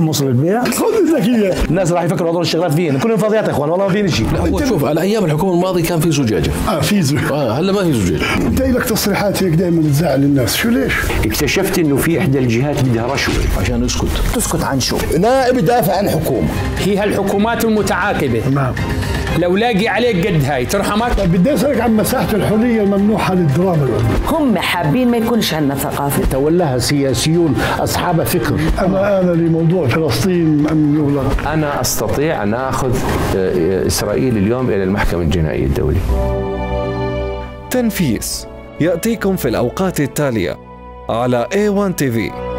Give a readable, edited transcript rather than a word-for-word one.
تحمص للبيع. خذ لك اياه. الناس راح يفكروا هذول الشغلات فين، كلهم فاضيات يا اخوان، والله ما فيني شيء. لا هو شوف، على ايام الحكومه الماضيه كان في زجاجه. في زجاجه. هلا ما في زجاجه. انت لك تصريحات هيك دائما تزعل الناس، شو ليش؟ اكتشفت انه في احدى الجهات بدها رشوه عشان يسكت. تسكت عن شو؟ نائب يدافع عن حكومه. هي هالحكومات المتعاقبه. نعم. لو لاقي عليك قد هاي ترحمك. بدي اسالك عن مساحه الحريه الممنوحه للدراما العلميه. هم حابين ما يكونش عندنا ثقافه. تولاها سياسيون اصحاب فكر. اما آن لموضوع فلسطين ام يغلق؟ انا استطيع ان اخذ اسرائيل اليوم الى المحكمه الجنائيه الدوليه. تنفيس ياتيكم في الاوقات التاليه على A1 TV.